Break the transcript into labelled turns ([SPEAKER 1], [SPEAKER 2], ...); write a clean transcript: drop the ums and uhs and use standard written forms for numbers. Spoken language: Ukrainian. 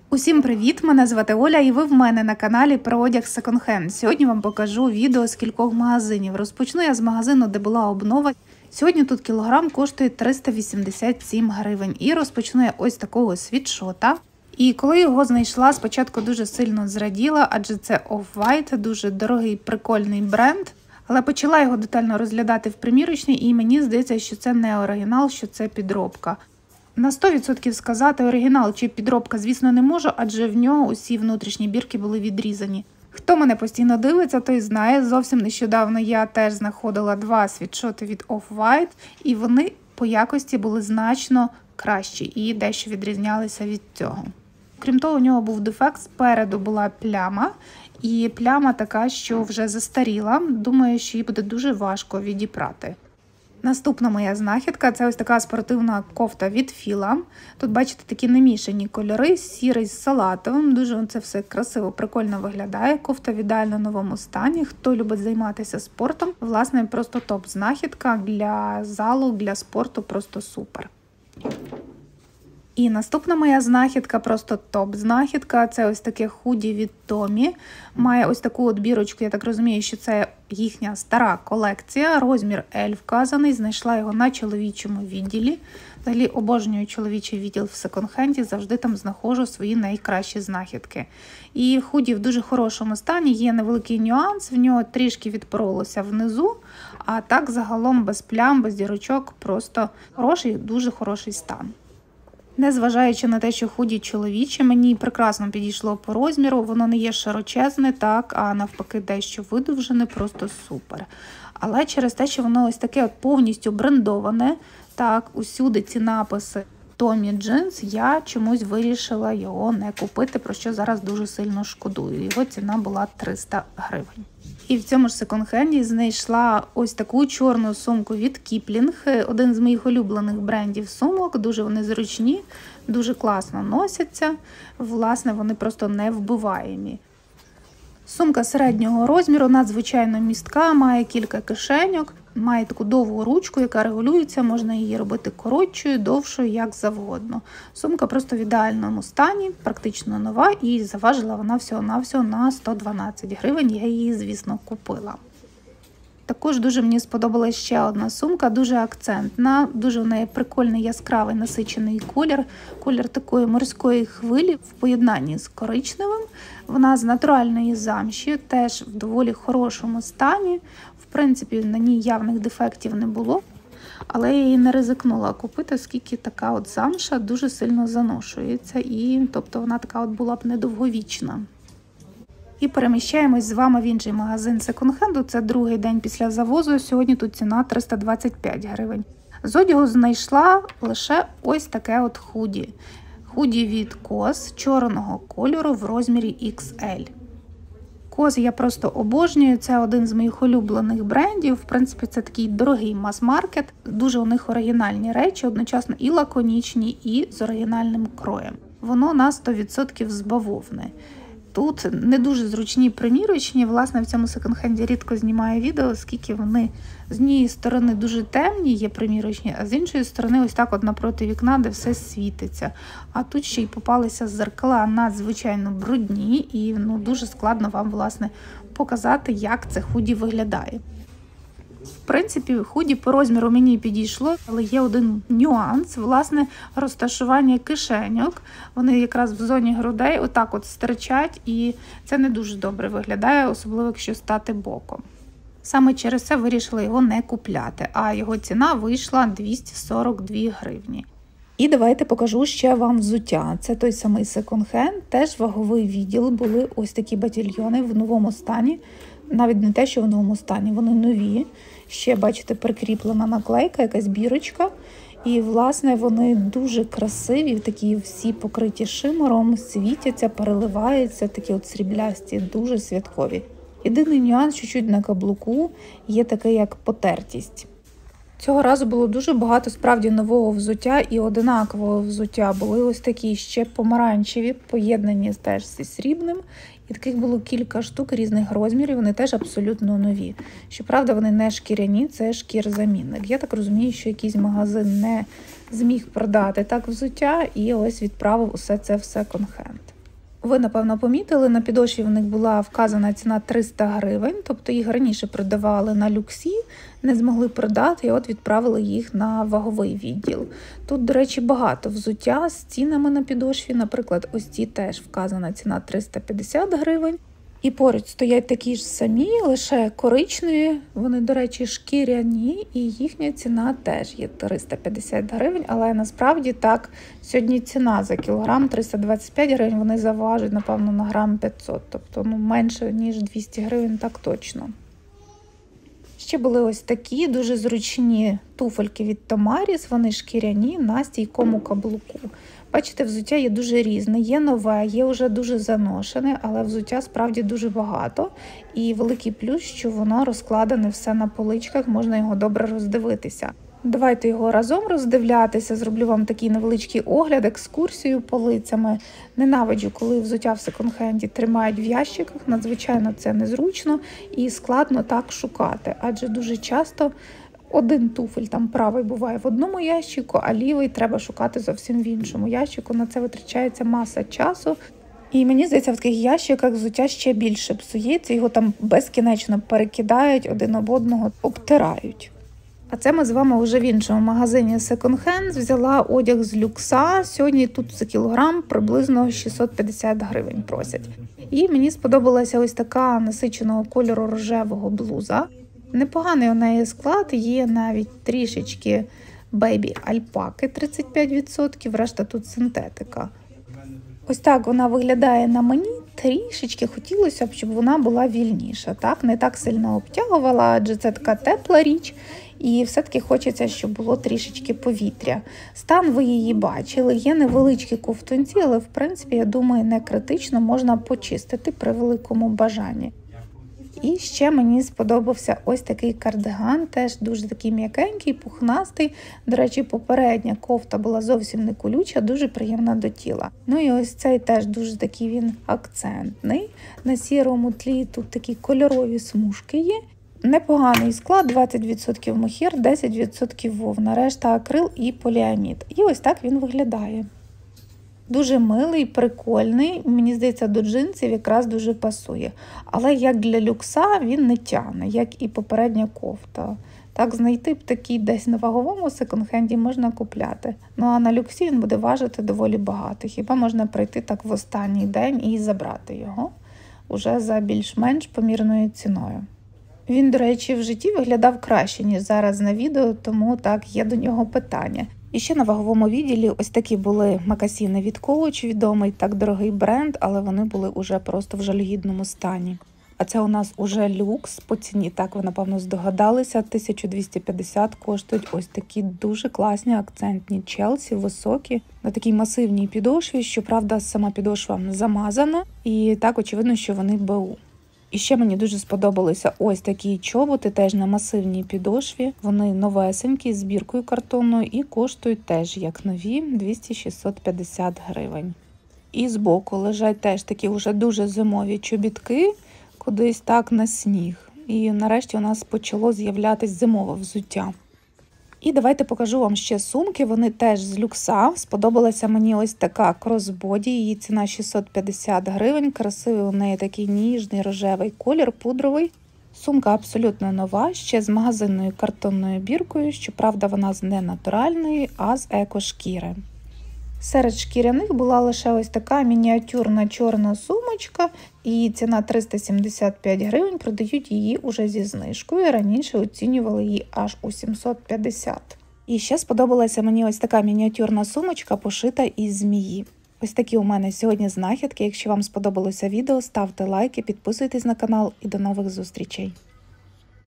[SPEAKER 1] Усім привіт! Мене звати Оля і ви в мене на каналі про одяг секонд-хенд. Сьогодні вам покажу відео з кількох магазинів. Розпочну я з магазину, де була обнова. Сьогодні тут кілограм коштує 387 гривень. І розпочну я ось такого світшота. І коли його знайшла, спочатку дуже сильно зраділа, адже це Off-White, дуже дорогий, прикольний бренд. Але почала його детально розглядати в примірочній і мені здається, що це не оригінал, що це підробка. На 100% сказати оригінал чи підробка, звісно, не можу, адже в нього усі внутрішні бірки були відрізані. Хто мене постійно дивиться, той знає. Зовсім нещодавно я теж знаходила два світшоти від Off-White, і вони по якості були значно кращі і дещо відрізнялися від цього. Крім того, у нього був дефект, спереду була пляма, і пляма така, що вже застаріла. Думаю, що її буде дуже важко відіпрати. Наступна моя знахідка – це ось така спортивна кофта від Fila. Тут, бачите, такі намішані кольори, сірий з салатовим. Дуже це все красиво, прикольно виглядає. Кофта в ідеально новому стані. Хто любить займатися спортом, власне, просто топ-знахідка для залу, для спорту, просто супер. І наступна моя знахідка, просто топ-знахідка, це ось таке худі від Tommy. Має ось таку от бірочку, я так розумію, що це їхня стара колекція, розмір L вказаний, знайшла його на чоловічому відділі. Взагалі обожнюю чоловічий відділ в секонд-хенді, завжди там знаходжу свої найкращі знахідки. І худі в дуже хорошому стані, є невеликий нюанс, в нього трішки відпоролося внизу, а так загалом без плям, без дірочок, просто хороший, дуже хороший стан. Незважаючи на те, що худі чоловіче, мені прекрасно підійшло по розміру, воно не є широчезне, так, а навпаки дещо видовжене, просто супер. Але через те, що воно ось таке от повністю брендоване, так, усюди ці написи Tommy Jeans, я чомусь вирішила його не купити, про що зараз дуже сильно шкодую. Його ціна була 300 гривень. І в цьому ж секонд-хенді знайшла ось таку чорну сумку від Kipling, один з моїх улюблених брендів сумок, дуже вони зручні, дуже класно носяться, власне, вони просто невбиваємі. Сумка середнього розміру, надзвичайно містка, має кілька кишеньок, має таку довгу ручку, яка регулюється, можна її робити коротшою, довшою, як завгодно. Сумка просто в ідеальному стані, практично нова, і заважила вона всього-навсього на 112 гривень, я її, звісно, купила. Також дуже мені сподобалась ще одна сумка, дуже акцентна, дуже в неї прикольний яскравий насичений колір. Колір такої морської хвилі в поєднанні з коричневим. Вона з натуральної замші, теж в доволі хорошому стані. В принципі, на ній явних дефектів не було. Але я її не ризикнула купити, оскільки така от замша дуже сильно заношується. І, тобто вона така от була б недовговічна. І переміщаємось з вами в інший магазин секонд-хенду. Це другий день після завозу. Сьогодні тут ціна 325 гривень. З одягу знайшла лише ось таке от худі. Худі від COS чорного кольору в розмірі XL. COS я просто обожнюю, це один з моїх улюблених брендів. В принципі, це такий дорогий мас-маркет. Дуже у них оригінальні речі, одночасно і лаконічні, і з оригінальним кроєм. Воно на 100% з бавовни. Тут не дуже зручні примірочні, власне, в цьому секонд-хенді рідко знімаю відео, оскільки вони з однієї сторони дуже темні, є примірочні, а з іншої сторони ось так от напроти вікна, де все світиться. А тут ще й попалися зеркала надзвичайно брудні і дуже складно вам, власне, показати, як це худі виглядає. В принципі, худі по розміру мені підійшло, але є один нюанс, власне, розташування кишеньок. Вони якраз в зоні грудей отак от стирчать, і це не дуже добре виглядає, особливо якщо стати боком. Саме через це вирішила його не купляти, а його ціна вийшла 242 гривні. І давайте покажу ще вам взуття. Це той самий секонд-хенд, теж ваговий відділ, були ось такі батальйони в новому стані. Навіть не те, що в новому стані, вони нові. Ще, бачите, прикріплена наклейка, якась бірочка. І, власне, вони дуже красиві, такі всі покриті шимером, світяться, переливаються, такі от сріблясті, дуже святкові. Єдиний нюанс, чуть-чуть на каблуку, є таке, як потертість. Цього разу було дуже багато справді нового взуття і одинакового взуття. Були ось такі ще помаранчеві, поєднані теж зі срібним. І таких було кілька штук різних розмірів, вони теж абсолютно нові. Щоправда, вони не шкіряні, це шкірзамінник. Я так розумію, що якийсь магазин не зміг продати так взуття і ось відправив усе це в секонд-хенд. Ви, напевно, помітили, на підошві в них була вказана ціна 300 гривень, тобто їх раніше продавали на люксі, не змогли продати, і от відправили їх на ваговий відділ. Тут, до речі, багато взуття з цінами на підошві, наприклад, ось ці теж вказана ціна 350 гривень. І поруч стоять такі ж самі, лише коричневі, вони, до речі, шкіряні, і їхня ціна теж є 350 гривень, але насправді так, сьогодні ціна за кілограм 325 гривень, вони заважать, напевно, на грам 500, тобто менше, ніж 200 гривень, так точно. Ще були ось такі дуже зручні туфельки від Томаріс, вони шкіряні на стійкому каблуку. Бачите, взуття є дуже різне, є нове, є вже дуже заношене, але взуття справді дуже багато. І великий плюс, що воно розкладене все на поличках, можна його добре роздивитися. Давайте його разом роздивлятися, зроблю вам такий невеличкий огляд, екскурсію полицями. Ненавиджу, коли взуття в секонд-хенді тримають в ящиках, надзвичайно це незручно і складно так шукати, адже дуже часто один туфель там правий буває в одному ящику, а лівий треба шукати зовсім в іншому ящику. На це витрачається маса часу. І мені здається, в таких ящиках взуття ще більше псується, його там безкінечно перекидають, один об одного обтирають. А це ми з вами вже в іншому магазині Second Hand. Взяла одяг з люкса. Сьогодні тут за кілограм приблизно 650 гривень просять. І мені сподобалася ось така насиченого кольору рожевого блуза. Непоганий у неї склад, є навіть трішечки бейбі альпаки 35%, решта тут синтетика. Ось так вона виглядає на мені, трішечки хотілося б, щоб вона була вільніша, так? Не так сильно обтягувала, адже це така тепла річ, і все-таки хочеться, щоб було трішечки повітря. Стан ви її бачили, є невеличкі ковтунці, але в принципі, я думаю, не критично, можна почистити при великому бажанні. І ще мені сподобався ось такий кардиган, теж дуже такий м'якенький, пухнастий. До речі, попередня кофта була зовсім не колюча, дуже приємна до тіла. Ну і ось цей теж дуже такий він акцентний. На сірому тлі тут такі кольорові смужки є. Непоганий склад, 20% мохір, 10% вовна, решта акрил і поліамід. І ось так він виглядає. Дуже милий, прикольний, мені здається, до джинсів якраз дуже пасує. Але як для люкса він не тягне, як і попередня кофта. Так, знайти б такий десь на ваговому секонд-хенді можна купляти. Ну а на люксі він буде важити доволі багато. Хіба можна прийти так в останній день і забрати його уже за більш-менш помірною ціною. Він, до речі, в житті виглядав краще, ніж зараз на відео, тому так, є до нього питання. І ще на ваговому відділі ось такі були мокасіни від Coach, відомий так дорогий бренд, але вони були уже просто в жалюгідному стані. А це у нас уже люкс, по ціні, так ви напевно здогадалися, 1250 коштують ось такі дуже класні акцентні Челсі, високі, на такій масивній підошві, щоправда сама підошва замазана і так очевидно, що вони БУ. І ще мені дуже сподобалися ось такі чоботи, теж на масивній підошві. Вони новесенькі, з біркою картонною і коштують теж, як нові, 200-650 гривень. І збоку лежать теж такі вже дуже зимові чобітки, кудись так на сніг. І нарешті у нас почало з'являтися зимове взуття. І давайте покажу вам ще сумки, вони теж з люкса. Сподобалася мені ось така кросбоді, її ціна 650 гривень, красивий у неї такий ніжний рожевий колір, пудровий. Сумка абсолютно нова, ще з магазинною картонною біркою, щоправда вона з не натуральної, а з екошкіри. Серед шкіряних була лише ось така мініатюрна чорна сумочка, і ціна 375 гривень, продають її уже зі знижкою, раніше оцінювали її аж у 750. І ще сподобалася мені ось така мініатюрна сумочка, пошита із змії. Ось такі у мене сьогодні знахідки, якщо вам сподобалося відео, ставте лайки, підписуйтесь на канал і до нових зустрічей.